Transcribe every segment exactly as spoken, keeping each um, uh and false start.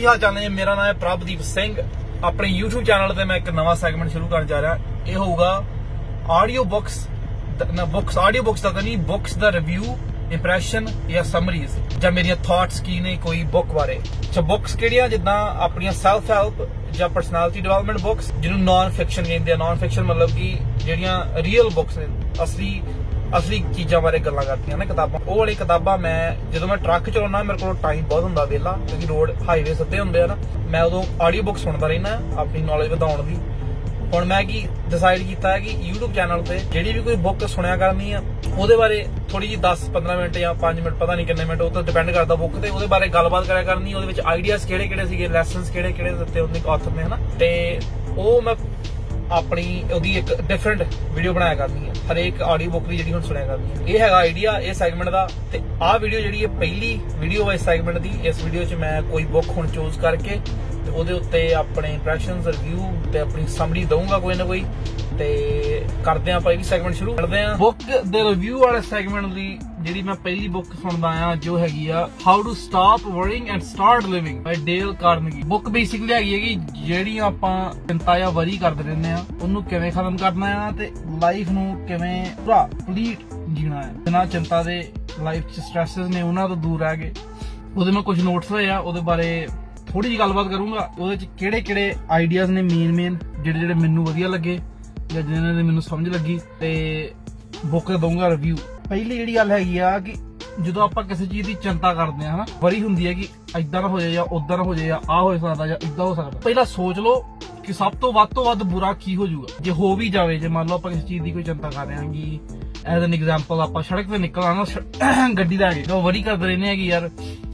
की हाल चाल ने? मेरा नाम है प्रभदीप सिंह। अपने यूट्यूब चैनल पर मैं एक नवा सैगमेंट शुरू करना चाह रहा। यह होगा audio books books audio books का नहीं, बुक्स दा रिव्यू, इंप्रैशन या समरीज या मेरिया थॉट्स की ने कोई बुक बारे। अच्छा, बुक्स किहड़ियां जिद्दां अपनी सैल्फ हैल्प या पर्सनैलिटी डेवलपमेंट बुक्स, जिन्होंने नॉन फिक्शन कहते हैं। नॉन फिक्शन मतलब कि जिहड़ियां रियल बुक्स ने, असली असली चीज़ों बारे गल्लां करदियां ने किताबां। वो वाली किताबां मैं जो मैं ट्रक चलाउणा, मेरे को टाइम बहुत हुंदा वेला, क्योंकि रोड हाईवे सिद्धे हुंदे आ ना, मैं उदों ऑडियो बुक सुनदा रहिना अपनी नॉलेज वधाउण दी। हुण मैं की डिसाइड किया है कि यूट्यूब चैनल पे जिहड़ी भी कोई बुक सुनिया करनी है, ਉਹਦੇ बारे थोड़ी जी दस पंद्रह मिनट या पांच मिनट, पता नहीं कितने मिनट, वो तो डिपेंड करता बुक ते, ਉਹਦੇ बारे गलबात करा करनी। ਉਹਦੇ ਵਿੱਚ आइडियाज ਕਿਹੜੇ ਕਿਹੜੇ ਸੀਗੇ, ਲੈਸਨਸ ਕਿਹੜੇ ਕਿਹੜੇ ਦਿੱਤੇ ਉਹਨੇ ਆਥਰ ਨੇ, ਹਨਾ। ਤੇ ਉਹ ਮੈਂ ਆਪਣੀ ਉਹਦੀ ਇੱਕ ਡਿਫਰੈਂਟ ਵੀਡੀਓ ਬਣਾਇਆ ਕਰਨੀ ਹੈ ਹਰੇਕ ਆਡੀਓ ਬੁੱਕ ਦੀ ਜਿਹੜੀ ਹੁਣ ਸੁਣਿਆ ਕਰਨੀ ਹੈ। ਇਹ ਹੈਗਾ ਆਈਡੀਆ ਇਹ ਸੈਗਮੈਂਟ ਦਾ। ਤੇ ਆਹ ਵੀਡੀਓ ਜਿਹੜੀ ਹੈ ਪਹਿਲੀ ਵੀਡੀਓ ਹੈ ਇਸ ਸੈਗਮੈਂਟ ਦੀ। ਇਸ ਵੀਡੀਓ 'ਚ ਮੈਂ ਕੋਈ ਬੁੱਕ ਹੁਣ ਚੂਜ਼ ਕਰਕੇ ਤੇ ਉਹਦੇ ਉੱਤੇ ਆਪਣੇ ਇੰਪ੍ਰੈਸ਼ਨਸ, ਰਿਵਿਊ ਤੇ ਆਪਣੀ ਸਮਰੀ ਦਊਂਗਾ ਕੋਈ ਨਾ ਕੋਈ। ਤੇ ਕਰਦੇ ਆਂ ਆਪਾਂ ਇਹ ਵੀ ਸੈਗਮੈਂਟ ਸ਼ੁਰੂ ਕਰਦੇ ਆਂ। ਬੁੱਕ ਦੇ ਰਿਵਿਊ ਵਾਲੇ ਸੈਗਮੈਂਟ ਦੀ ਜਿਹੜੀ ਮੈਂ ਪਹਿਲੀ ਬੁੱਕ ਸੁਣਦਾ ਆ, ਜੋ ਹੈਗੀ ਆ how to stop worrying and start living by Dale Carnegie. Book basically ਹੈਗੀ ਹੈ ਕਿ ਜਿਹੜੀ ਆਪਾਂ ਚਿੰਤਾ ਜਾਂ ਵਰੀ ਕਰਦੇ ਰਹਿੰਦੇ ਆ, ਉਹਨੂੰ ਕਿਵੇਂ ਖਤਮ ਕਰਨਾ ਆ ਤੇ ਲਾਈਫ ਨੂੰ ਕਿਵੇਂ ਪੂਰਾ ਕੰਪਲੀਟ ਜੀਣਾ ਹੈ ਬਿਨਾਂ ਚਿੰਤਾ ਦੇ। ਲਾਈਫ 'ਚ ਸਟ੍ਰੈਸਸ ਨੇ ਉਹਨਾਂ ਤੋਂ ਦੂਰ ਰਹਿ ਕੇ। ਉਹਦੇ ਮੈਂ ਕੁਝ ਨੋਟਸ ਹੋਏ ਆ, ਉਹਦੇ ਬਾਰੇ ਥੋੜੀ ਜਿਹੀ ਗੱਲਬਾਤ ਕਰੂੰਗਾ। ਉਹਦੇ 'ਚ ਕਿਹੜੇ ਕਿਹੜੇ ਆਈਡੀਆਜ਼ ਨੇ ਮੇਨ ਮੇਨ ਜਿਹੜੇ ਜਿਹੜੇ ਮੈਨੂੰ ਵਧੀਆ ਲੱਗੇ ਜਾਂ ਜਿਹਨਾਂ ਦੀ ਮੈਨੂੰ ਸਮਝ ਲੱਗੀ, ਤੇ ਬੁੱਕ ਦਊਂਗਾ ਰਿਵਿਊ। ਪਹਿਲੀ ਜਿਹੜੀ ਗੱਲ ਹੈਗੀ ਆ ਕਿ ਜਦੋਂ ਆਪਾਂ ਕਿਸੇ ਚੀਜ਼ ਦੀ ਚਿੰਤਾ ਕਰਦੇ ਆ, ਹਨਾ, ਵਰੀ ਹੁੰਦੀ ਹੈ ਕਿ ਏਦਾਂ ਨਾ ਹੋ ਜਾਏ ਜਾਂ ਉਦਾਂ ਨਾ ਹੋ ਜਾਏ ਜਾਂ ਆਹ ਹੋ ਸਕਦਾ ਜਾਂ ਏਦਾਂ ਹੋ ਸਕਦਾ। ਪਹਿਲਾਂ ਸੋਚ ਲਓ ਕਿ ਸਭ ਤੋਂ ਵੱਧ ਤੋਂ ਵੱਧ ਬੁਰਾ ਕੀ ਹੋ ਜਾਊਗਾ ਜੇ ਹੋ ਵੀ ਜਾਵੇ। ਜੇ ਮੰਨ ਲਓ ਆਪਾਂ ਕਿਸੇ ਚੀਜ਼ ਦੀ ਕੋਈ ਚਿੰਤਾ ਕਰ ਰਹੇ ਹਾਂ, ਕਿ ਐਜ਼ ਐਨ ਐਗਜ਼ਾਮਪਲ ਆਪਾਂ ਸੜਕ ਤੇ ਨਿਕਲ ਆਣਾ ਗੱਡੀ ਲੈ ਕੇ, ਤਾਂ ਵਰੀ ਕਰਦੇ ਰਹਿੰਦੇ ਆ ਕਿ ਯਾਰ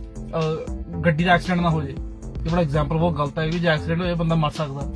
ਗੱਡੀ ਦਾ ਐਕਸੀਡੈਂਟ ਨਾ ਹੋ ਜਾਏ। ਇਹ ਬੜਾ ਐਗਜ਼ਾਮਪਲ ਬਹੁਤ ਗਲਤ ਹੈ, ਕਿ ਜੇ ਐਕਸੀਡੈਂਟ ਹੋਏ ਬੰਦਾ ਮਰ ਸਕਦਾ।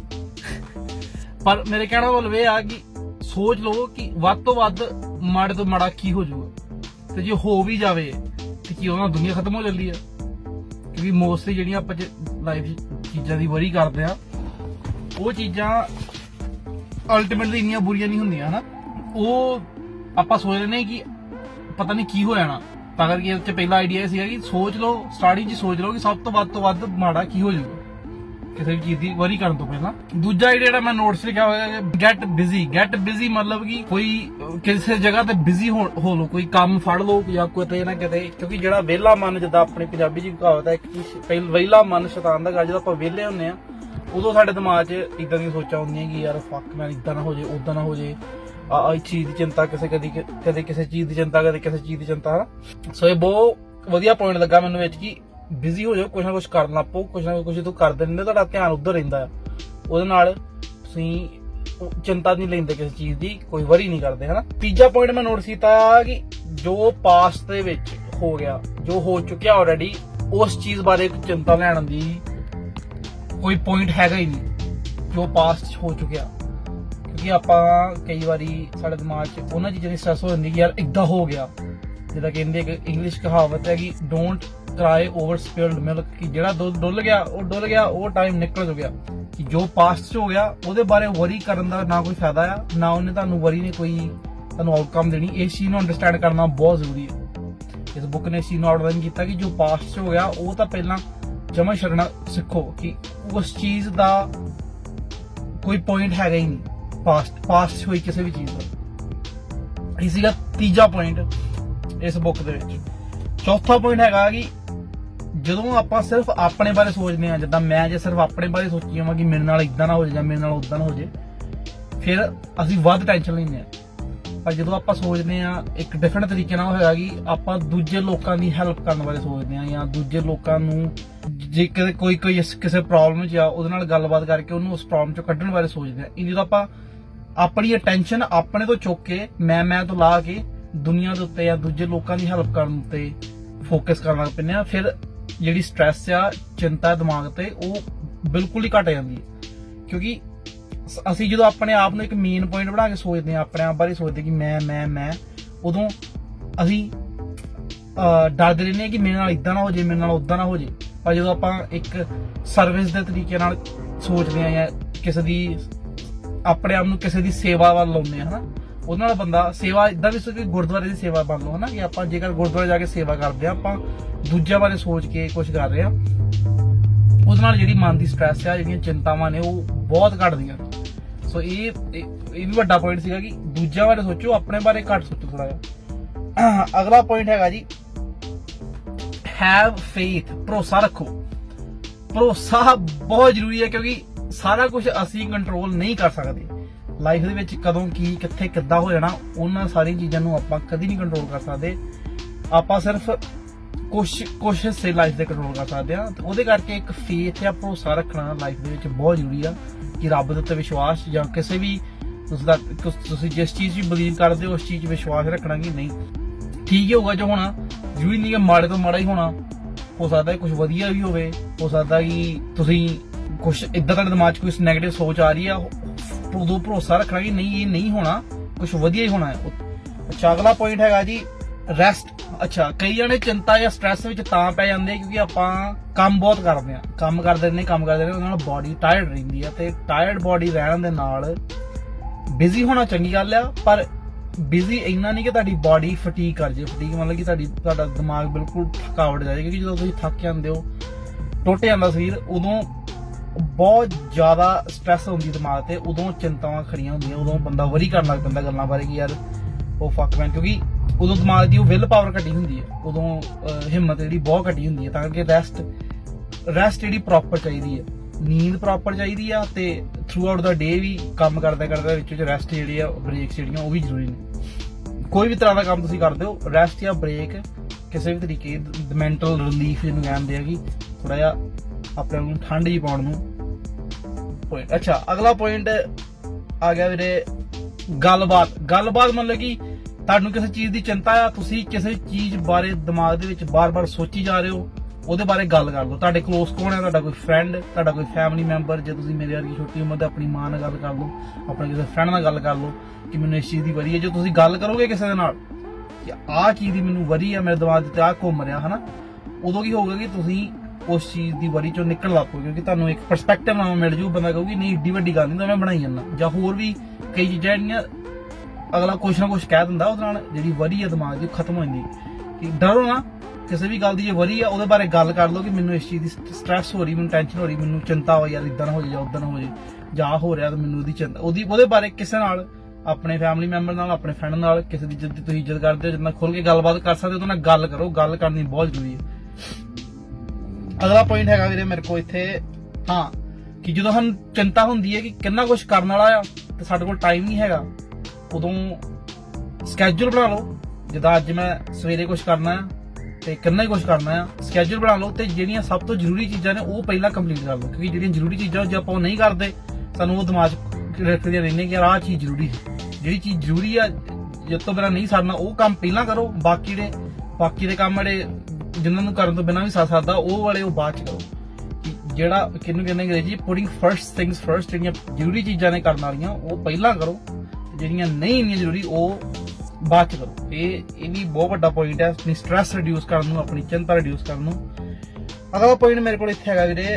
ਪਰ ਮੇਰੇ ਕਹਿਣ ਦਾ ਮਤਲਬ ਇਹ ਆ ਕਿ ਸੋਚ ਲਓ ਕਿ ਵੱਧ ਤੋਂ ਵੱਧ ਮਾੜੇ ਤੋਂ ਮਾੜਾ ਕੀ ਹੋ ਜਾਊਗਾ, ਤੇ ਜੇ ਹੋ ਵੀ ਜਾਵੇ ਤੇ ਕੀ ਉਹਨਾਂ ਦੁਨੀਆ ਖਤਮ ਹੋ ਜਾਂਦੀ ਆ। ਕਿਉਂਕਿ ਮੋਸਟਲੀ ਜਿਹੜੀਆਂ ਆਪਾਂ ਲਾਈਫ ਚੀਜ਼ਾਂ ਦੀ ਵਰੀ ਕਰਦੇ ਆ, ਉਹ ਚੀਜ਼ਾਂ ਅਲਟੀਮੇਟਲੀ ਇੰਨੀਆਂ ਬੁਰੀਆਂ ਨਹੀਂ ਹੁੰਦੀਆਂ, ਹਨਾ। ਉਹ ਆਪਾਂ ਸੋਚ ਲੈਂਦੇ ਕਿ ਪਤਾ ਨਹੀਂ ਕੀ ਹੋ ਜਾਣਾ। ਤਾਂ ਕਰਕੇ ਇਹ 'ਚ ਪਹਿਲਾ ਆਈਡੀਆ ਇਹ ਸੀਗਾ ਕਿ ਸੋਚ ਲਓ, ਸਟਾਰਟਿੰਗ 'ਚ ਸੋਚ ਲਓ ਕਿ ਸਭ ਤੋਂ ਵੱਧ ਤੋਂ ਵੱਧ ਮਾੜਾ ਕੀ ਹੋ ਜਾਊਗਾ ਕਿਸੇ ਵੀ ਚੀਜ਼ ਦੀ ਵਰੀ ਕਰਨ ਤੋਂ ਪਹਿਲਾਂ। ਦੂਜਾ ਆਈਡੀਆ ਜਿਹੜਾ ਮੈਂ ਨੋਟਸ ਲਿਖਿਆ ਹੋਇਆ, ਗੈਟ ਬਿਜ਼ੀ। ਗੈਟ ਬਿਜ਼ੀ ਮਤਲਬ ਕਿ ਕੋਈ ਕਿਸੇ ਜਗ੍ਹਾ ਤੇ ਬਿਜ਼ੀ ਹੋ ਲਓ, ਕੋਈ ਕੰਮ ਫੜ ਲਓ ਜਾਂ ਕਿਤੇ ਨਾ ਕਿਤੇ। ਕਿਉਂਕਿ ਜਿਹੜਾ ਵਿਹਲਾ ਮਨ, ਜਿੱਦਾਂ ਆਪਣੀ ਪੰਜਾਬੀ 'ਚ ਕਹਾਵਤ ਹੈ, ਇੱਕ ਵਿਹਲਾ ਮਨ ਸ਼ੈਤਾਨ ਦਾ ਘਰ। ਜਦੋਂ ਆਪਾਂ ਵਿਹਲੇ ਹੁੰਦੇ ਆ, ਉਦੋਂ ਸਾਡੇ ਦਿਮਾਗ 'ਚ ਇਦਾਂ ਦੀਆਂ ਸੋਚਾਂ ਹੁੰਦੀਆਂ ਕਿ ਯਾਰ ਫੱਕ ਮੈਂ ਇਦਾਂ ਨਾ ਹੋ ਜਾਏ, ਉਦਾਂ ਨਾ ਹੋ ਜਾਏ, ਆ ਚੀਜ਼ ਦੀ ਚਿੰਤਾ, ਕਿਸੇ ਕਦੀ ਕਦੇ ਕਿਸੇ ਚੀਜ਼ ਦੀ ਚਿੰਤਾ, ਕਦੇ ਕਿਸੇ ਚੀਜ਼ ਦੀ ਚਿੰਤਾ। ਸੋ ਇਹ ਬਹੁਤ ਵਧੀਆ ਪੁਆਇੰਟ ਲੱਗਾ ਮੈਨੂੰ ਵਿੱਚ ਕਿ ਬਿਜ਼ੀ ਹੋ ਜਾਓ, ਕੁਛ ਨਾ ਕੁਛ ਕਰਨ ਲੱਗ ਪਓ, ਕੁਛ ਨਾ ਕੁਛ ਜਦੋਂ ਕਰਦੇ ਰਹਿੰਦੇ ਤੁਹਾਡਾ ਧਿਆਨ ਉੱਧਰ ਰਹਿੰਦਾ ਆ। ਉਹਦੇ ਨਾਲ ਤੁਸੀਂ ਚਿੰਤਾ ਨਹੀਂ ਲੈਂਦੇ ਕਿਸੇ ਚੀਜ਼ ਦੀ, ਕੋਈ ਵਰੀ ਨਹੀਂ ਕਰਦੇ, ਹਨਾ। ਤੀਜਾ ਪੁਆਇੰਟ ਮੈਂ ਨੋਟਿਸ ਕੀਤਾ ਕਿ ਜੋ ਪਾਸਟ ਦੇ ਵਿੱਚ ਹੋ ਗਿਆ, ਜੋ ਹੋ ਚੁੱਕਿਆ ਆਲਰੇਡੀ, ਉਸ ਚੀਜ਼ ਬਾਰੇ ਚਿੰਤਾ ਲੈਣ ਦੀ ਕੋਈ ਪੁਆਇੰਟ ਹੈਗਾ ਹੀ ਨਹੀਂ ਜੋ ਪਾਸਟ 'ਚ ਹੋ ਚੁੱਕਿਆ। ਕਿਉਂਕਿ ਆਪਾਂ ਕਈ ਵਾਰੀ ਸਾਡੇ ਦਿਮਾਗ 'ਚ ਉਹਨਾਂ ਚੀਜ਼ਾਂ ਦੀ ਸਟ੍ਰੈਸ ਹੋ ਜਾਂਦੀ ਕਿ ਯਾਰ ਏਦਾਂ ਹੋ ਗਿਆ। ਜਿੱਦਾਂ ਕਹਿੰਦੇ ਇੱਕ ਇੰਗਲਿਸ਼ ਕਹਾਵਤ ਹੈ ਕਿ ਡੋਂਟ ਕਰਾਈ ਓਵਰ ਸਪਿਲਡ ਮਿਲਕ, ਕਿ ਜਿਹੜਾ ਦੁੱਧ ਡੁੱਲ ਗਿਆ ਉਹ ਡੁੱਲ ਗਿਆ, ਉਹ ਟਾਈਮ ਨਿਕਲ ਚੁੱਕਿਆ। ਕਿ ਜੋ ਪਾਸਟ 'ਚ ਹੋ ਗਿਆ ਉਹਦੇ ਬਾਰੇ ਵਰੀ ਕਰਨ ਦਾ ਨਾ ਕੋਈ ਫਾਇਦਾ ਆ, ਨਾ ਉਹਨੇ ਤੁਹਾਨੂੰ ਵਰੀ ਨੇ ਕੋਈ ਤੁਹਾਨੂੰ ਆਊਟਕਮ ਦੇਣੀ। ਇਸ ਚੀਜ਼ ਨੂੰ ਅੰਡਰਸਟੈਂਡ ਕਰਨਾ ਬਹੁਤ ਜ਼ਰੂਰੀ ਹੈ। ਇਸ ਬੁੱਕ ਨੇ ਇਸ ਚੀਜ਼ ਨੂੰ ਆਊਟਲਾਈਨ ਕੀਤਾ ਕਿ ਜੋ ਪਾਸਟ 'ਚ ਹੋ ਗਿਆ ਉਹ ਤਾਂ ਪਹਿਲਾਂ ਜਮਾ ਛੱਡਣਾ ਸਿੱਖੋ, ਕਿ ਉਸ ਚੀਜ਼ ਦਾ ਕੋਈ ਪੁਆਇੰਟ ਹੈਗਾ ਹੀ ਨਹੀਂ ਪਾਸਟ ਪਾਸਟ 'ਚ ਹੋਈ ਕਿਸੇ ਵੀ ਚੀਜ਼ ਦਾ। ਇਹ ਸੀਗਾ ਤੀਜਾ ਪੁਆਇੰਟ ਇਸ ਬੁੱਕ ਦੇ ਵਿੱਚ। ਚੌਥਾ ਪੁਆਇੰਟ ਹੈਗਾ ਕਿ ਜਦੋਂ ਆਪਾਂ ਸਿਰਫ ਆਪਣੇ ਬਾਰੇ ਸੋਚਦੇ ਹਾਂ, ਜਿੱਦਾਂ ਮੈਂ ਜੇ ਸਿਰਫ ਆਪਣੇ ਬਾਰੇ ਸੋਚੀ ਜਾਵਾਂ ਕਿ ਮੇਰੇ ਨਾਲ ਇਦਾਂ ਨਾ ਹੋ ਜਾਏ ਜਾਂ ਮੇਰੇ ਨਾਲ ਉਦਾਂ ਨਾ ਹੋ ਜਾਏ, ਫਿਰ ਅਸੀਂ ਵੱਧ ਟੈਨਸ਼ਨ ਲੈਂਦੇ ਹਾਂ। ਪਰ ਜਦੋਂ ਆਪਾਂ ਸੋਚਦੇ ਹਾਂ ਇੱਕ ਡਿਫਰੈਂਟ ਤਰੀਕੇ ਨਾਲ ਹੋਇਆ ਕਿ ਆਪਾਂ ਦੂਜੇ ਲੋਕਾਂ ਦੀ ਹੈਲਪ ਕਰਨ ਬਾਰੇ ਸੋਚਦੇ ਹਾਂ, ਜਾਂ ਦੂਜੇ ਲੋਕਾਂ ਨੂੰ ਜੇ ਕਿਤੇ ਕੋਈ ਕੋਈ ਕਿਸੇ ਪ੍ਰੋਬਲਮ 'ਚ ਆ ਉਹਦੇ ਨਾਲ ਗੱਲਬਾਤ ਕਰਕੇ ਉਹਨੂੰ ਉਸ ਪ੍ਰੋਬਲਮ 'ਚੋਂ ਕੱਢਣ ਬਾਰੇ ਸੋਚਦੇ ਹਾਂ। ਜਦੋਂ ਆਪਾਂ ਆਪਣੀ ਅਟੈਂਸ਼ਨ ਆਪਣੇ ਤੋਂ ਚੁੱਕ ਕੇ ਮੈਂ ਮੈਂ ਤੋਂ ਲਾ ਕੇ ਦੁਨੀਆ ਦੇ ਉੱਤੇ ਜਾਂ ਦੂਜੇ ਲੋਕਾਂ ਦੀ ਹੈਲਪ ਕਰਨ ਉੱਤੇ ਫੋਕਸ ਕਰਨ ਲੱਗ ਪੈਂਦੇ ਆ, ਫਿਰ ਜਿਹੜੀ ਸਟ੍ਰੈਸ ਆ, ਚਿੰਤਾ ਦਿਮਾਗ ਤੇ, ਉਹ ਬਿਲਕੁਲ ਹੀ ਘਟ ਜਾਂਦੀ ਹੈ। ਕਿਉਂਕਿ ਅਸੀਂ ਜਦੋਂ ਆਪਣੇ ਆਪ ਨੂੰ ਇੱਕ ਮੇਨ ਪੁਆਇੰਟ ਬਣਾ ਕੇ ਸੋਚਦੇ ਹਾਂ, ਆਪਣੇ ਆਪ ਬਾਰੇ ਸੋਚਦੇ ਕਿ ਮੈਂ ਮੈਂ ਮੈਂ ਉਦੋਂ ਅਸੀਂ ਡਰਦੇ ਰਹਿੰਦੇ ਹਾਂ ਕਿ ਮੇਰੇ ਨਾਲ ਇਦਾਂ ਨਾ ਹੋ ਜਾਏ, ਮੇਰੇ ਨਾਲ ਉਦਾਂ ਨਾ ਹੋ ਜਾਏ। ਪਰ ਜਦੋਂ ਆਪਾਂ ਇੱਕ ਸਰਵਿਸ ਦੇ ਤਰੀਕੇ ਨਾਲ ਸੋਚਦੇ ਹਾਂ ਜਾਂ ਕਿਸੇ ਦੀ ਆਪਣੇ ਆਪ ਨੂੰ ਕਿਸੇ ਦੀ ਸੇਵਾ ਵੱਲ ਲਾਉਂਦੇ ਹਾਂ, ਹਨਾ, ਉਹਦੇ ਨਾਲ ਬੰਦਾ ਸੇਵਾ ਇਦਾਂ ਵੀ ਕਿ ਗੁਰਦੁਆਰੇ ਦੀ ਸੇਵਾ ਬਣ ਲਓ, ਹਨਾ, ਕਿ ਆਪਾਂ ਜੇਕਰ ਗੁਰਦੁਆਰੇ ਜਾ ਕੇ ਸੇਵਾ ਕਰਦੇ ਹਾਂ, ਆਪਾਂ ਦੂਜਿਆਂ ਬਾਰੇ ਸੋਚ ਕੇ ਕੁਛ ਕਰ ਰਹੇ ਹਾਂ, ਉਹਦੇ ਨਾਲ ਜਿਹੜੀ ਮਨ ਦੀ ਸਟ੍ਰੈਸ ਆ, ਜਿਹੜੀਆਂ ਚਿੰਤਾਵਾਂ ਨੇ ਉਹ ਬਹੁਤ ਘਟਦੀਆਂ। ਸੋ ਇਹ ਇਹ ਵੀ ਵੱਡਾ ਪੁਆਇੰਟ ਸੀਗਾ ਕਿ ਦੂਜਿਆਂ ਬਾਰੇ ਸੋਚੋ, ਆਪਣੇ ਬਾਰੇ ਘੱਟ ਸੋਚੋ ਥੋੜਾ ਜਿਹਾ। ਅਗਲਾ ਪੁਆਇੰਟ ਹੈਗਾ ਜੀ ਹੈਵ ਫੇਥ, ਭਰੋਸਾ ਰੱਖੋ। ਭਰੋਸਾ ਬਹੁਤ ਜ਼ਰੂਰੀ ਹੈ ਕਿਉਂਕਿ ਸਾਰਾ ਕੁਝ ਅਸੀਂ ਕੰਟਰੋਲ ਨਹੀਂ ਕਰ ਸਕਦੇ। ਲਾਈਫ ਦੇ ਵਿੱਚ ਕਦੋਂ ਕੀ ਕਿੱਥੇ ਕਿੱਦਾਂ ਹੋ ਜਾਣਾ ਉਹਨਾਂ ਸਾਰੀਆਂ ਚੀਜ਼ਾਂ ਨੂੰ ਆਪਾਂ ਕਦੀ ਨਹੀਂ ਕੰਟਰੋਲ ਕਰ ਸਕਦੇ। ਆਪਾਂ ਸਿਰਫ ਕੁਛ ਕੁਛ ਹਿੱਸੇ ਲਾਈਫ ਦੇ ਕੰਟਰੋਲ ਕਰ ਸਕਦੇ ਹਾਂ। ਉਹਦੇ ਕਰਕੇ ਇੱਕ ਫੇਥ ਜਾਂ ਭਰੋਸਾ ਰੱਖਣਾ ਲਾਈਫ ਦੇ ਵਿੱਚ ਬਹੁਤ ਜ਼ਰੂਰੀ ਆ ਕਿ ਰੱਬ ਦੇ ਉੱਤੇ ਵਿਸ਼ਵਾਸ ਜਾਂ ਕਿਸੇ ਵੀ ਉਸਦਾ ਤੁਸੀਂ ਜਿਸ ਚੀਜ਼ ਵਿੱਚ ਬਲੀਵ ਕਰਦੇ ਹੋ ਉਸ ਚੀਜ਼ 'ਚ ਵਿਸ਼ਵਾਸ ਰੱਖਣਾ ਕਿ ਨਹੀਂ ਠੀਕ ਹੀ ਹੋਊਗਾ ਜੋ ਹੋਣਾ। ਜ਼ਰੂਰੀ ਨਹੀਂ ਕਿ ਮਾੜੇ ਤੋਂ ਮਾੜਾ ਹੀ ਹੋਣਾ, ਹੋ ਸਕਦਾ ਕੁਝ ਵਧੀਆ ਵੀ ਹੋਵੇ, ਹੋ ਸਕਦਾ ਕਿ ਤੁਸੀਂ ਕੁਛ ਇਦਾਂ ਤੁਹਾਡੇ ਦਿਮਾਗ 'ਚ ਕੋਈ ਨੈਗੇਟਿਵ ਸੋਚ ਆ ਰਹੀ ਆ, ਉਦੋਂ ਭਰੋਸਾ ਰੱਖਣਾ ਕਿ ਨਹੀਂ ਇਹ ਨਹੀਂ ਹੋਣਾ, ਕੁਛ ਵਧੀਆ ਹੀ ਹੋਣਾ ਹੈ। ਅੱਛਾ ਅਗਲਾ ਪੁਆਇੰਟ ਹੈਗਾ ਜੀ ਰੈਸਟ। ਅੱਛਾ ਕਈ ਜਣੇ ਚਿੰਤਾ ਜਾਂ ਸਟ੍ਰੈਸ ਵਿੱਚ ਤਾਂ ਪੈ ਜਾਂਦੇ ਕਿਉਂਕਿ ਆਪਾਂ ਕੰਮ ਬਹੁਤ ਕਰਦੇ ਆ, ਕੰਮ ਕਰਦੇ ਰਹਿੰਦੇ ਕੰਮ ਕਰਦੇ ਰਹਿੰਦੇ ਉਹਦੇ ਨਾਲ ਬੋਡੀ ਟਾਇਰਡ ਰਹਿੰਦੀ ਆ, ਤੇ ਟਾਇਰਡ ਬੋਡੀ ਰਹਿਣ ਦੇ ਨਾਲ ਬਿਜ਼ੀ ਹੋਣਾ ਚੰਗੀ ਗੱਲ ਆ, ਪਰ ਬਿਜ਼ੀ ਇੰਨਾ ਨਹੀਂ ਕਿ ਤੁਹਾਡੀ ਬੋਡੀ ਫਟੀਕ ਕਰ ਜੇ। ਫਟੀਕ ਮਤਲਬ ਕਿ ਤੁਹਾਡੀ ਤੁਹਾਡਾ ਦਿਮਾਗ ਬਿਲਕੁਲ ਥਕਾਵਟ ਜਾਏ, ਕਿਉਂਕਿ ਜਦੋਂ ਤੁਸੀਂ ਥੱਕ ਜਾਂਦੇ ਹੋ, ਟੁੱਟ ਜਾਂਦਾ ਸਰੀਰ, ਉਦੋਂ ਬਹੁਤ ਜ਼ਿਆਦਾ ਸਟ੍ਰੈਸ ਹੁੰਦੀ ਦਿਮਾਗ ਤੇ, ਉਦੋਂ ਚਿੰਤਾਵਾਂ ਖੜੀਆਂ ਹੁੰਦੀਆਂ, ਉਦੋਂ ਬੰਦਾ ਵਰੀ ਕਰਨ ਲੱਗ ਪੈਂਦਾ ਗੱਲਾਂ ਬਾਰੇ ਕਿ ਯਾਰ ਉਹ ਫੱਕ ਮੈਨ, ਕਿਉਂਕਿ ਉਦੋਂ ਦਿਮਾਗ ਦੀ ਉਹ ਵਿਲ ਪਾਵਰ ਘਟੀ ਹੁੰਦੀ ਹੈ, ਉਦੋਂ ਹਿੰਮਤ ਜਿਹੜੀ ਬਹੁਤ ਘਟੀ ਹੁੰਦੀ ਹੈ। ਤਾਂ ਕਰਕੇ ਰੈਸਟ ਰੈਸਟ ਜਿਹੜੀ ਪ੍ਰੋਪਰ ਚਾਹੀਦੀ ਹੈ, ਨੀਂਦ ਪ੍ਰੋਪਰ ਚਾਹੀਦੀ ਆ, ਤੇ ਥਰੂ ਆਊਟ ਦਾ ਡੇ ਵੀ ਕੰਮ ਕਰਦਾ ਕਰਦਾ ਵਿੱਚ ਵਿੱਚ ਰੈਸਟ ਜਿਹੜੀ ਆ, ਬ੍ਰੇਕਸ ਜਿਹੜੀਆਂ ਉਹ ਵੀ ਜ਼ਰੂਰੀ ਨੇ। ਕੋਈ ਵੀ ਤਰ੍ਹਾਂ ਦਾ ਕੰਮ ਤੁਸੀਂ ਕਰਦੇ ਹੋ, ਰੈਸਟ ਜਾਂ ਬ੍ਰੇਕ ਕਿਸੇ ਵੀ ਤਰੀਕੇ ਮੈਂਟਲ ਰਿਲੀਫ ਜਿਹਨੂੰ ਕਹਿੰਦੇ ਆ ਕਿ ਥੋੜਾ ਜਿਹਾ ਆਪਣੇ ਨੂੰ ਠੰਡ ਜੀ ਪਾਉਣ ਨੂੰ। ਪੁਆਇੰਟ ਅੱਛਾ ਅਗਲਾ ਪੁਆਇੰਟ ਆ ਗਿਆ ਵੀਰੇ ਗੱਲਬਾਤ। ਗੱਲਬਾਤ ਮਤਲਬ ਕਿ ਤੁਹਾਨੂੰ ਕਿਸੇ ਚੀਜ਼ ਦੀ ਚਿੰਤਾ ਆ, ਤੁਸੀਂ ਕਿਸੇ ਚੀਜ਼ ਬਾਰੇ ਦਿਮਾਗ ਦੇ ਵਿੱਚ ਬਾਰ-ਬਾਰ ਸੋਚੀ ਜਾ ਰਹੇ ਹੋ, ਉਹਦੇ ਬਾਰੇ ਗੱਲ ਕਰ ਲਓ। ਤੁਹਾਡੇ ਕਲੋਸ ਕੌਣ ਹੈ, ਤੁਹਾਡਾ ਕੋਈ ਫਰੈਂਡ, ਤੁਹਾਡਾ ਕੋਈ ਫੈਮਿਲੀ ਮੈਂਬਰ। ਜੇ ਤੁਸੀਂ ਮੇਰੇ ਵਰਗੀ ਛੋਟੀ ਉਮਰ ਦੇ ਆਪਣੀ ਮਾਂ ਨਾਲ ਗੱਲ ਕਰ ਲਓ, ਆਪਣੇ ਕਿਸੇ ਫਰੈਂਡ ਨਾਲ ਗੱਲ ਕਰ ਲਓ ਕਿ ਮੈਨੂੰ ਇਸ ਚੀਜ਼ ਦੀ ਵਰੀ ਹੈ। ਜੋ ਤੁਸੀਂ ਗੱਲ ਕਰੋਗੇ ਕਿਸੇ ਦੇ ਨਾਲ ਕਿ ਆਹ ਚੀਜ਼ ਦੀ ਮੈਨੂੰ ਵਰੀ ਆ, ਮੇਰੇ ਦਿਮਾਗ ਤੇ ਆਹ ਘੁੰਮ ਰਿਹਾ ਹਨਾ, ਉਦੋਂ ਕੀ ਹੋਊਗਾ ਕਿ ਤੁਸੀਂ ਉਸ ਚੀਜ਼ ਦੀ ਵਰੀ ਚੋਂ ਨਿਕਲ ਲੱਗ ਪਓਗੇ, ਕਿਉਂਕਿ ਤੁਹਾਨੂੰ ਇੱਕ ਪਰਸਪੈਕਟਿਵ ਨਵਾਂ ਮਿਲ ਜੂ। ਬੰਦਾ ਕਹੂਗੀ ਨਹੀਂ ਏਡੀ ਵੱਡੀ ਗੱਲ ਨਹੀਂ ਤਾਂ ਮੈਂ ਬਣਾਈ ਜਾਂਦਾ, ਜਾਂ ਹੋਰ ਵੀ ਕਈ ਚੀਜ਼ਾਂ ਜਿਹੜੀਆਂ ਅਗਲਾ ਕੁਛ ਨਾ ਕੁਛ ਕਹਿ ਦਿੰਦਾ, ਉਹਦੇ ਨਾਲ ਜਿਹੜੀ ਵਰੀ ਆ ਦਿਮਾਗ ਦੀ ਖਤਮ ਹੋ ਜਾਂਦੀ। ਕਿ ਡਰੋ ਨਾ ਕਿਸੇ ਵੀ ਗੱਲ ਦੀ, ਜੇ ਵਰੀ ਆ ਉਹਦੇ ਬਾਰੇ ਗੱਲ ਕਰ ਲਓ ਕਿ ਮੈਨੂੰ ਇਸ ਚੀਜ਼ ਦੀ ਸਟ੍ਰੈਸ ਹੋ ਰਹੀ, ਮੈਨੂੰ ਟੈਨਸ਼ਨ ਹੋ ਰਹੀ, ਮੈਨੂੰ ਚਿੰਤਾ ਹੋ ਯਾਰ ਇਦਾਂ ਨਾ ਹੋ ਜਾਏ ਜਾਂ ਉਦਾਂ ਨਾ ਹੋ ਜਾਏ, ਜਾਂ ਹੋ ਰਿਹਾ ਤਾਂ ਮੈਨੂੰ ਉਹਦੀ ਚਿੰਤਾ, ਉਹਦੀ ਉਹਦੇ ਬਾਰੇ ਕਿਸੇ ਨਾਲ, ਆਪਣੇ ਫੈਮਿਲੀ ਮੈਂਬਰ ਨਾਲ, ਆਪਣੇ ਫਰੈਂਡ ਨਾਲ, ਕਿਸੇ ਦੀ ਜਿੱਦ ਤੁਸੀਂ ਇੱਜ਼ਤ ਕਰਦੇ ਹੋ, ਜਿੰਨਾ ਖੁੱਲ ਕੇ ਗੱਲਬਾਤ ਕਰ ਸਕਦੇ ਉਹਦੇ ਨਾਲ ਗੱਲ ਕਰੋ। ਗੱਲ ਕਰਨੀ ਬਹੁਤ ਜ਼ਰੂਰੀ ਹੈ। ਅਗਲਾ ਪੁਆਇੰਟ ਹੈਗਾ ਵੀਰੇ ਮੇਰੇ ਕੋਲ ਇੱਥੇ, ਹਾਂ ਕਿ ਜਦੋਂ ਸਾਨੂੰ ਚਿੰਤਾ ਹੁੰਦੀ ਹੈ ਕਿ ਕਿੰਨਾ ਕੁਛ ਕਰਨ ਵਾਲਾ ਆ ਤੇ ਸਾਡੇ ਕੋਲ ਟਾਈਮ ਨਹੀਂ ਹੈਗਾ, ਉਦੋਂ ਸਕੈਜੂਲ ਬਣਾ ਲਓ। ਜਿੱਦਾਂ ਅੱਜ ਮੈਂ ਸਵੇਰੇ ਕੁਛ ਕਰਨਾ ਆ ਤੇ ਕਿੰਨਾ ਹੀ ਕੁਛ ਕਰਨਾ ਆ, ਸਕੈਜੂਲ ਬਣਾ ਲਓ, ਤੇ ਜਿਹੜੀਆਂ ਸਭ ਤੋਂ ਜ਼ਰੂਰੀ ਚੀਜ਼ਾਂ ਨੇ ਉਹ ਪਹਿਲਾਂ ਕੰਪਲੀਟ ਕਰ ਲਓ, ਕਿਉਂਕਿ ਜਿਹੜੀਆਂ ਜ਼ਰੂਰੀ ਚੀਜ਼ਾਂ ਜੇ ਆਪਾਂ ਉਹ ਨਹੀਂ ਕਰਦੇ ਸਾਨੂੰ ਉਹ ਦਿਮਾਗ 'ਚ ਰੱਖਦੀਆਂ ਰਹਿੰਦੀਆਂ ਕਿ ਆਹ ਚੀਜ਼ ਜ਼ਰੂਰੀ ਹੈ। ਜਿਹੜੀ ਚੀਜ਼ ਜ਼ਰੂਰੀ ਆ ਜਿਸ ਤੋਂ ਬਿਨਾਂ ਨਹੀਂ ਸਰਨਾ ਉਹ ਕੰਮ ਪਹਿਲਾਂ ਕਰੋ, ਬਾਕੀ ਦੇ ਬਾਕੀ ਦੇ ਕੰਮ ਜਿਹੜੇ ਜਿਨ੍ਹਾਂ ਨੂੰ ਕਰਨ ਤੋਂ ਬਿਨਾਂ ਵੀ ਸਰ ਸਕਦਾ ਉਹ ਵਾਲੇ ਉਹ ਬਾਅਦ 'ਚ ਕਰੋ। ਜਿਹੜਾ ਕਿਹਨੂੰ ਕਹਿੰਦੇ ਅੰਗਰੇਜ਼ੀ ਪੁਟਿੰਗ ਫਰਸਟ ਥਿੰਗਸ ਫਰਸਟ, ਜਿਹੜੀਆਂ ਜ਼ਰੂਰੀ ਚੀਜ਼ਾਂ ਨੇ ਕਰਨ ਵਾਲੀਆਂ ਉਹ ਪਹਿਲਾਂ ਕਰੋ, ਜਿਹੜੀਆਂ ਨਹੀਂ ਇੰਨੀਆਂ ਜ਼ਰੂਰੀ ਉਹ ਬਾਅਦ 'ਚ ਕਰੋ। ਇਹ ਇਹ ਵੀ ਬਹੁਤ ਵੱਡਾ ਪੁਆਇੰਟ ਹੈ ਆਪਣੀ ਸਟ੍ਰੈਸ ਰਿਡਿਊਸ ਕਰਨ ਨੂੰ, ਆਪਣੀ ਚਿੰਤਾ ਰਿਡਿਊਸ ਕਰਨ ਨੂੰ। ਅਗਲਾ ਪੁਆਇੰਟ ਮੇਰੇ ਕੋਲ ਇੱਥੇ ਹੈਗਾ ਵੀਰੇ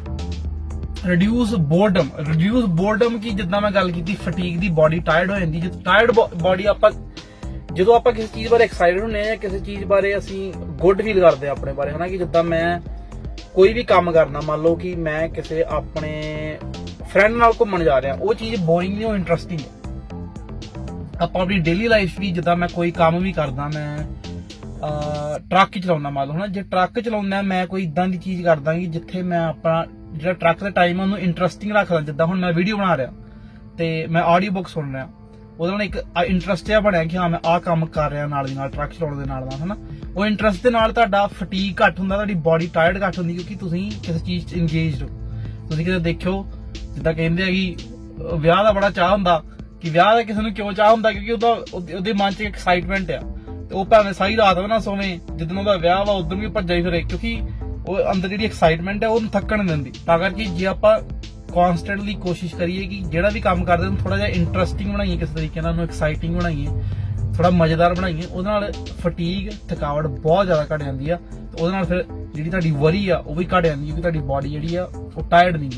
ਰਿਡਿਊਸ ਬੋਰਡਮ। ਰਿਡਿਊਸ ਬੋਰਡਮ ਕੀ ਜਿੱਦਾਂ ਮੈਂ ਗੱਲ ਕੀਤੀ ਫਟੀਕ ਦੀ, ਬੋਡੀ ਟਾਇਰਡ ਹੋ ਜਾਂਦੀ। ਜਦੋਂ ਟਾਇਰਡ ਬੋਡੀ ਆਪਾਂ ਜਦੋਂ ਆਪਾਂ ਕਿਸੇ ਚੀਜ਼ ਬਾਰੇ ਐਕਸਾਈਟਡ ਹੁੰਦੇ ਆ, ਕਿਸੇ ਚੀਜ਼ ਬਾਰੇ ਅਸੀਂ ਗੁੱਡ ਫੀਲ ਕਰਦੇ ਆ ਆਪਣੇ ਬਾਰੇ ਹਨਾ, ਕਿ ਜਿੱਦਾਂ ਮੈਂ ਕੋਈ ਵੀ ਕੰਮ ਕਰਨਾ, ਮੰਨ ਲਓ ਕਿ ਮੈਂ ਕਿਸੇ ਆਪਣੇ ਫਰੈਂਡ ਨਾਲ ਘੁੰਮਣ ਜਾ ਰਿਹਾ, ਉਹ ਚੀਜ਼ ਬੋਰਿੰਗ ਨਹੀਂ, ਉਹ ਇੰਟਰਸਟਿੰਗ ਹੈ। ਆਪਾਂ ਆਪਣੀ ਡੇਲੀ ਲਾਈਫ ਵੀ ਜਿੱਦਾਂ ਮੈਂ ਕੋਈ ਕੰਮ ਵੀ ਕਰਦਾ, ਮੈਂ ਟਰੱਕ ਚਲਾਉਂਦਾ ਮੰਨ ਲਓ ਹਨਾ, ਜੇ ਟਰੱਕ ਚਲਾਉਂਦਾ ਮੈਂ ਕੋਈ ਇਦਾਂ ਦੀ ਚੀਜ਼ ਕਰਦਾ ਕਿ ਜਿੱਥੇ ਮੈਂ ਆਪਣਾ ਜਿਹੜਾ ਟਰੱਕ ਦਾ ਟਾਈਮ ਉਹਨੂੰ ਇੰਟਰਸਟਿੰਗ ਰੱਖਦਾ। ਜਿੱਦਾਂ ਹੁਣ ਮੈਂ ਵੀਡੀਓ ਬਣਾ ਰਿਹਾ ਤੇ ਮੈਂ ਆਡੀਓ ਬੁੱਕ ਸੁਣ ਰਿਹਾ, ਉਹਦੇ ਨਾਲ ਇੱਕ ਇੰਟਰਸਟ ਜਿਹਾ ਬਣਿਆ ਕਿ ਹਾਂ ਮੈਂ ਆਹ ਕੰਮ ਕਰ ਰਿਹਾ ਨਾਲ ਦੀ ਨਾਲ, ਟਰੱਕ ਚਲਾਉਣ ਦੇ ਨਾਲ ਨਾਲ ਹਨਾ। ਉਹ ਇੰਟਰਸਟ ਦੇ ਨਾਲ ਤੁਹਾਡਾ ਫਟੀਕ ਘੱਟ ਹੁੰਦਾ, ਤੁਹਾਡੀ ਬੋਡੀ ਟਾਇਰਡ ਘੱਟ ਹੁੰਦੀ, ਕਿਉਂਕਿ ਤੁਸੀਂ ਕਿਸੇ ਚੀਜ਼ 'ਚ ਇੰਗੇਜਡ ਹੋ। ਤੁਸੀਂ ਕਿਤੇ ਦੇਖਿਓ ਜਿੱਦਾਂ ਕਹਿੰਦੇ ਆ ਕਿ ਵਿਆਹ ਦਾ ਬੜਾ ਚਾਹ ਹੁੰਦਾ, ਕਿ ਵਿਆਹ ਦਾ ਕਿਸੇ ਨੂੰ ਕਿਉਂ ਚਾਹ ਹੁੰਦਾ, ਕਿਉਂਕਿ ਉਹਦਾ ਉਹਦੇ ਮਨ 'ਚ ਐਕਸਾਈਟਮੈਂਟ ਆ, ਤੇ ਉਹ ਭਾਵੇਂ ਸਾਰੀ ਰਾਤ ਵੀ ਨਾ ਸੋਵੇਂ, ਜਿੱਦਣ ਉਹਦਾ ਵਿਆਹ ਵਾ ਉਦੋਂ ਵੀ ਭੱਜਾ ਹੀ ਫਿਰੇ, ਕਿਉਂਕਿ ਉਹ ਅੰਦਰ ਜਿਹੜੀ ਐਕਸਾਈਟਮੈਂਟ ਹੈ ਉਹਨੂੰ ਥੱਕਣ ਨਹੀਂ ਦਿੰਦੀ। ਤਾਂ ਕਰਕੇ ਜੇ ਆਪਾਂ ਕੌਨਸਟੈਂਟਲੀ ਕੋਸ਼ਿਸ਼ ਕਰੀਏ ਕਿ ਜਿਹੜਾ ਵੀ ਕੰਮ ਕਰਦੇ ਉਹਨੂੰ ਥੋੜਾ ਜਿਹਾ ਇੰਟਰਸਟਿੰਗ ਬਣਾਈਏ, ਕਿਸੇ ਤਰੀਕੇ ਨਾਲ ਉਹਨੂੰ ਐਕਸਾਈਟਿੰਗ ਬਣਾਈਏ, ਥੋੜਾ ਮਜ਼ੇਦਾਰ ਬਣਾਈਏ, ਉਹਦੇ ਨਾਲ ਫਟੀਗ ਥਕਾਵਟ ਬਹੁਤ ਜ਼ਿਆਦਾ ਘਟ ਜਾਂਦੀ ਆ, ਤੇ ਉਹਦੇ ਨਾਲ ਫਿਰ ਜਿਹੜੀ ਤੁਹਾਡੀ ਵਰੀ ਆ ਉਹ ਵੀ ਘਟ ਜਾਂਦੀ, ਕਿਉਂਕਿ ਤੁਹਾਡੀ ਬਾਡੀ ਜਿਹੜੀ ਆ ਉਹ ਟਾਇਰਡ ਨਹੀਂ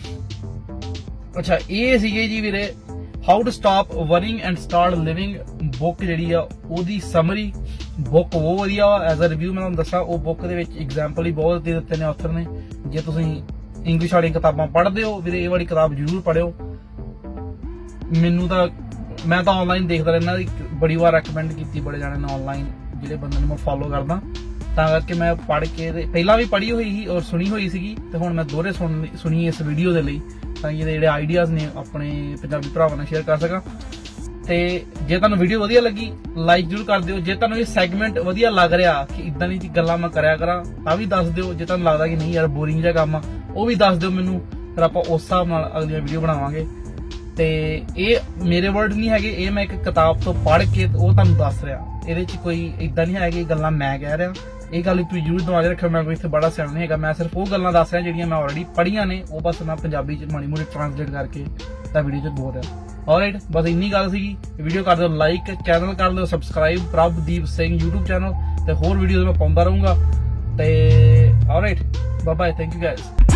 ਹੁੰਦੀ। ਅੱਛਾ ਇਹ ਸੀਗੇ ਜੀ ਵੀਰੇ how to stop worrying and start living book ਜਿਹੜੀ ਆ ਉਹਦੀ ਸਮਰੀ। ਬੁੱਕ ਬਹੁਤ ਵਧੀਆ ਵਾ, ਐਜ਼ ਅ ਰਿਵਿਊ ਮੈਂ ਤੁਹਾਨੂੰ ਦੱਸਾਂ ਉਹ ਬੁੱਕ ਦੇ ਵਿੱਚ ਐਗਜ਼ਾਮਪਲ ਹੀ ਬਹੁਤ ਦੇ ਦਿੱਤੇ ਨੇ ਆਥਰ ਨੇ। ਜੇ ਤੁਸੀਂ इंग्लिश वाली किताबां पढ़ते हो वीरे, ये वाली किताब जरूर पढ़ियो। मैनू तो मैं तो ऑनलाइन देखता रहना, बड़ी बार रैकमेंड की बड़े जाने ने ऑनलाइन जिहड़े बंदे ने मैं फॉलो करदा, तां करके मैं पढ़ के पहला भी पढ़ी हुई सी और सुनी हुई सी, ते हुण मैं दोहरे सुन सुनी इस वीडियो दे लई तां कि जिहड़े आइडियाज ने अपने पंजाबी भरावां नाल शेयर कर सकां। ते जे तुहानूं वीडियो वधिया लगी लाइक जरूर कर दिओ। जे तुहानूं ये सैगमेंट वधिया लग रहा कि इदां दी गल्लां मैं करया करां तां भी दस दिओ। जे तुहानूं लगदा कि नहीं यार बोरिंग जिहा काम आ ਉਹ भी दस दिओ मैनूं, फिर आपां उस हिसाब नाल अगली वीडियो बनावांगे। ते ये मेरे वर्ड नहीं हैगे, ये मैं एक किताब तो पढ़ के ਉਹ ਤੁਹਾਨੂੰ दस रहा, ਇਹਦੇ ਚ कोई इदां नहीं है कि गल्लां मैं कह रहा। ਇਹ ਗੱਲ ਤੁਸੀਂ ਜ਼ਰੂਰ ਦਿਮਾਗ ਰੱਖਿਓ, मैं कोई इत्थे बड़ा सियाणा नहीं हैगा, मैं सिर्फ ਉਹ ਗੱਲਾਂ ਦੱਸ ਰਿਹਾ ਜਿਹੜੀਆਂ मैं ऑलरेडी पढ़ियां ने, ਉਹ बस मैं पंजाबी ਚ माड़ी मोटी ट्रांसलेट करके ਤਾਂ ਵੀਡੀਓ ਚ ਬੋਲ ਰਿਹਾ। ऑलराइट, बस इन्नी गल सीगी। वीडियो कर दो लाइक, चैनल कर दो subscribe Prabhdeep Singh YouTube channel, ते होर वीडियो मैं पाउंदा रहूंगा। ते alright, bye bye, thank you guys.